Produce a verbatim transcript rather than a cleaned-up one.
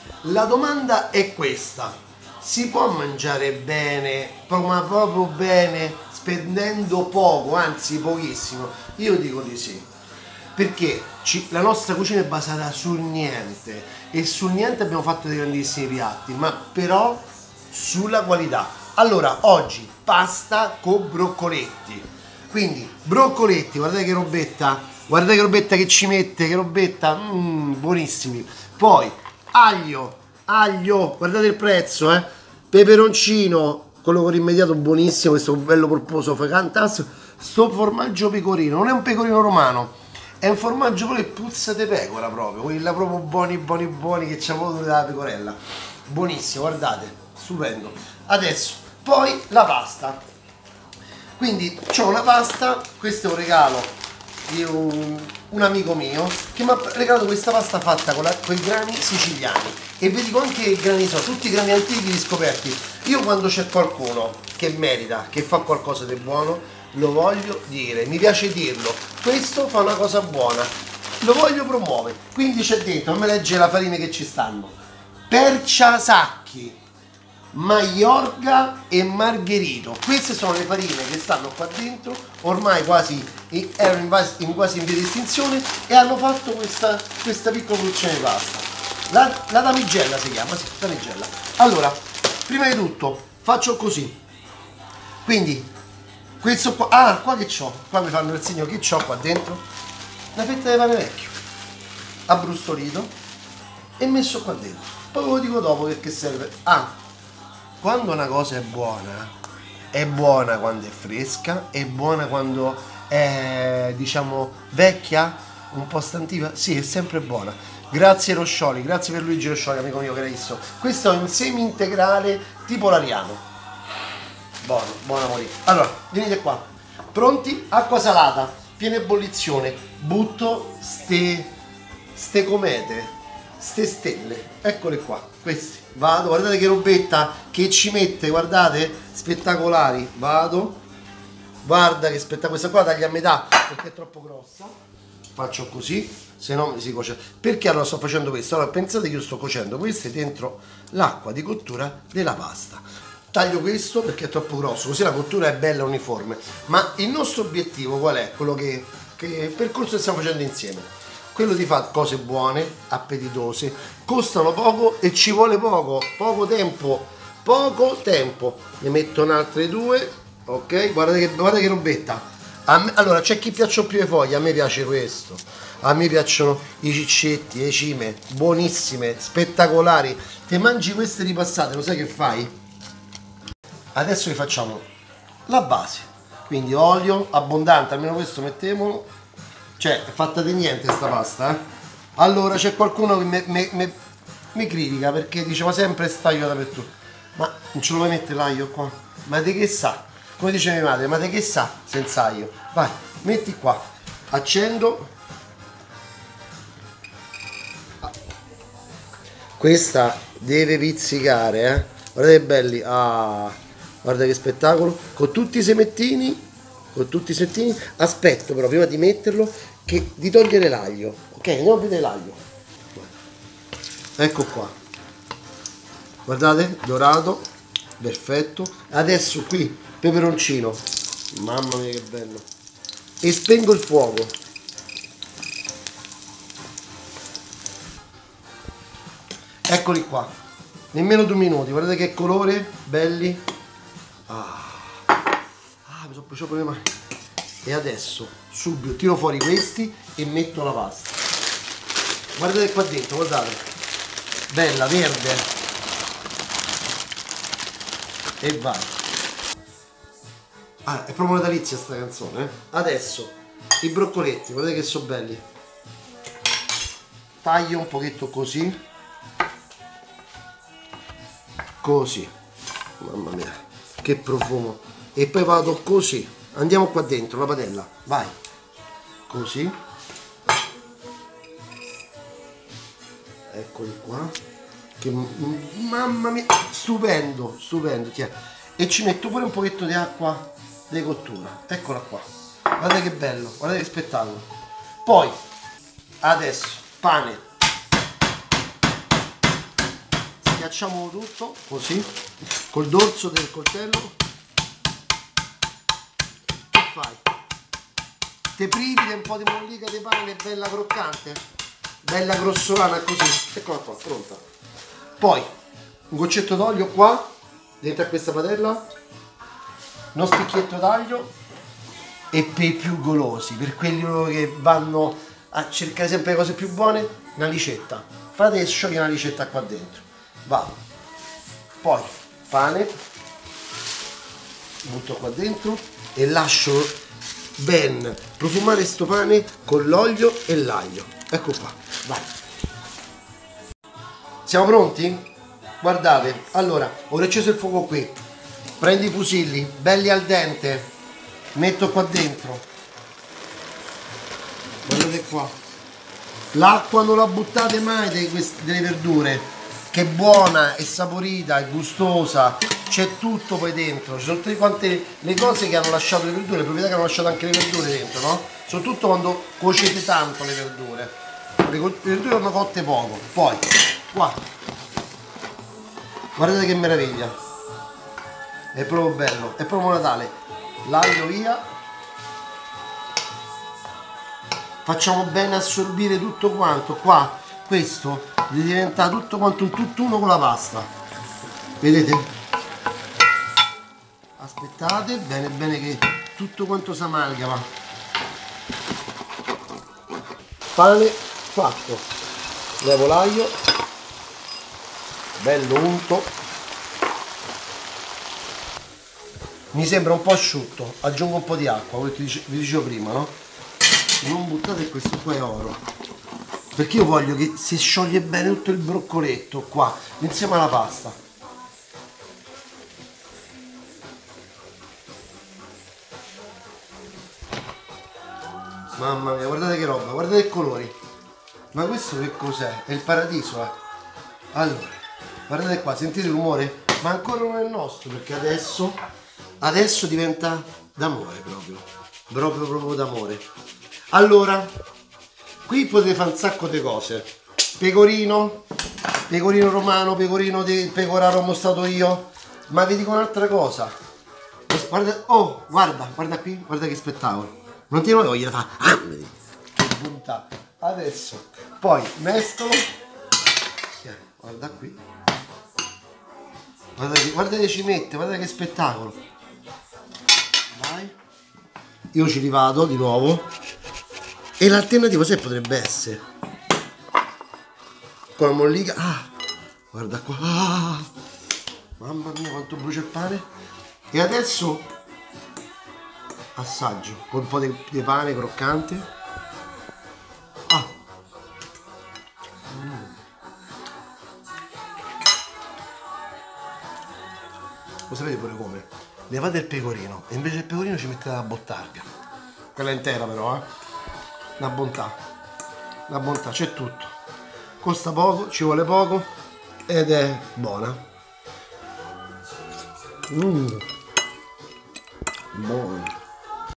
La domanda è questa: si può mangiare bene, ma proprio bene, spendendo poco, anzi pochissimo? Io dico di sì, perché ci, la nostra cucina è basata sul niente e sul niente abbiamo fatto dei grandissimi piatti, ma però sulla qualità. Allora, oggi pasta con broccoletti, quindi broccoletti, guardate che robetta, guardate che robetta che ci mette, che robetta, mm, buonissimi. Poi aglio, aglio, guardate il prezzo, eh, peperoncino, quello con immediato buonissimo, questo bello polposo, fantastico. Sto formaggio pecorino, non è un pecorino romano, è un formaggio proprio che puzza di pecora proprio, quella proprio buoni buoni buoni che c'ha avuto dalla pecorella. Buonissimo, guardate, stupendo. Adesso, poi la pasta. Quindi c'ho una pasta, questo è un regalo di un, un amico mio che mi ha regalato questa pasta fatta con, la, con i grani siciliani. E vi dico anche i grani so, tutti i grani antichi riscoperti. Io quando c'è qualcuno che merita, che fa qualcosa di buono, lo voglio dire, mi piace dirlo, questo fa una cosa buona, lo voglio promuovere. Quindi c'è dentro, non me legge la farina che ci stanno: percia sacchi, Maiorca e Margherito. Queste sono le farine che stanno qua dentro, ormai quasi erano in, base, in quasi in via di estinzione, e hanno fatto questa, questa piccola produzione di pasta. La, la damigella si chiama, sì, damigella. Allora, prima di tutto faccio così. Quindi questo qua, ah, qua che c'ho? Qua mi fanno il segno che c'ho qua dentro. Una fetta di pane vecchio abbrustolito e messo qua dentro. Poi ve lo dico dopo perché serve. Ah, quando una cosa è buona, è buona quando è fresca, è buona quando è, diciamo, vecchia, un po' stantiva. Sì, è sempre buona. Grazie Roscioli, grazie per Luigi Roscioli, amico mio carissimo. Questo è un semi integrale tipo l'ariano. Buono, buono morire. Allora, venite qua. Pronti? Acqua salata, piena ebollizione. Butto ste, ste comete, ste stelle. Eccole qua, questi. Vado, guardate che robetta che ci mette, guardate, spettacolari. Vado. Guarda che spettacolo. Questa qua taglia a metà perché è troppo grossa. Faccio così, se no mi si cuoce. Perché allora sto facendo questo? Allora pensate che io sto cuocendo queste dentro l'acqua di cottura della pasta. Taglio questo perché è troppo grosso, così la cottura è bella uniforme. Ma il nostro obiettivo qual è? Quello che, che il percorso che stiamo facendo insieme, quello di fare cose buone, appetitose, costano poco e ci vuole poco, poco tempo, poco tempo. Ne metto un'altre due, ok? Guardate che, guardate che robetta. A me, allora, c'è chi piacciono più le foglie, a me piace questo. A me piacciono i ciccetti, le cime, buonissime, spettacolari. Te mangi queste ripassate, lo sai che fai? Adesso vi facciamo la base, quindi olio abbondante, almeno questo mettiamolo, cioè è fatta di niente sta pasta, eh? Allora c'è qualcuno che mi critica perché diceva sempre staglio dappertutto, ma non ce lo vuoi mettere l'aglio qua? Ma di che sa? Come dice mia madre, ma di che sa senza aglio? Vai, metti qua, accendo, questa deve pizzicare, eh? Guardate che belli, ah, guarda che spettacolo, con tutti i semettini, con tutti i semettini. Aspetto però prima di metterlo che di togliere l'aglio, ok? Andiamo a vedere l'aglio, ecco qua, guardate, dorato, perfetto. Adesso qui peperoncino, mamma mia che bello, e spengo il fuoco. Eccoli qua, nemmeno due minuti, guardate che colore, belli. Ah, ah mi sono bruciato le mani. E adesso subito tiro fuori questi e metto la pasta. Guardate qua dentro, guardate, bella, verde. E vai. Ah, è proprio natalizia sta canzone, eh? Adesso i broccoletti, guardate che sono belli. Taglio un pochetto così, così, mamma mia che profumo, e poi vado così, andiamo qua dentro la padella, vai, così, eccoli qua, che mamma mia, stupendo, stupendo, e ci metto pure un pochetto di acqua di cottura, eccola qua, guardate che bello, guardate che spettacolo. Poi adesso pane, schiacciamo tutto così col dorso del coltello. Che fai? Te privi di un po' di mollica di pane bella croccante, bella grossolana così. Eccola qua, pronta. Poi un goccetto d'olio qua dentro a questa padella, uno spicchietto d'aglio, e per i più golosi, per quelli che vanno a cercare sempre le cose più buone, una licetta. Fate sciogliere una licetta qua dentro. Va. Poi pane, butto qua dentro e lascio ben profumare sto pane con l'olio e l'aglio. Ecco qua, vai. Siamo pronti? Guardate, allora, ho acceso il fuoco qui. Prendi i fusilli, belli al dente, metto qua dentro. Guardate qua. L'acqua non la buttate mai delle, queste, delle verdure, che è buona, è saporita, è gustosa, c'è tutto poi dentro, ci sono tutte quante le cose che hanno lasciato le verdure, le proprietà che hanno lasciato anche le verdure dentro, no? Soprattutto quando cuocete tanto le verdure. Le verdure vanno cotte poco. Poi, qua, guardate che meraviglia, è proprio bello, è proprio Natale. L'aglio via, facciamo bene assorbire tutto quanto. Qua questo deve diventare tutto quanto un tutt'uno con la pasta, vedete? Aspettate bene bene che tutto quanto si amalgama. Pane fatto, levo l'aglio bello unto, mi sembra un po' asciutto, aggiungo un po' di acqua, quello che vi dicevo prima, no? Non buttate, questo qua è oro, perché io voglio che si scioglie bene tutto il broccoletto qua insieme alla pasta. Mamma mia, guardate che roba, guardate i colori, ma questo che cos'è? È il paradiso, eh. Allora, guardate qua, sentite il rumore? Ma ancora non è il nostro, perché adesso adesso diventa d'amore, proprio proprio proprio d'amore. Allora, qui potete fare un sacco di cose. Pecorino, pecorino romano, pecorino di pecoraro mostrato io. Ma vi dico un'altra cosa. Guarda, oh, guarda, guarda qui, guarda che spettacolo. Non ti voglio fare. Ah, vedi. Che bontà. Adesso, poi mestolo. Guarda qui. Guardate, guardate ci mette, guardate che spettacolo. Vai. Io ci rivado di nuovo. E l'alternativa se potrebbe essere con la mollica. Ah, guarda qua. Ah, mamma mia quanto brucia il pane. E adesso assaggio con un po' di, di pane croccante. Ah. Mm. Lo sapete pure come? Levate il pecorino e invece il pecorino ci mettete la bottarga, quella intera però, eh. Una bontà, una bontà, c'è tutto, costa poco, ci vuole poco ed è buona. Mm. Buona.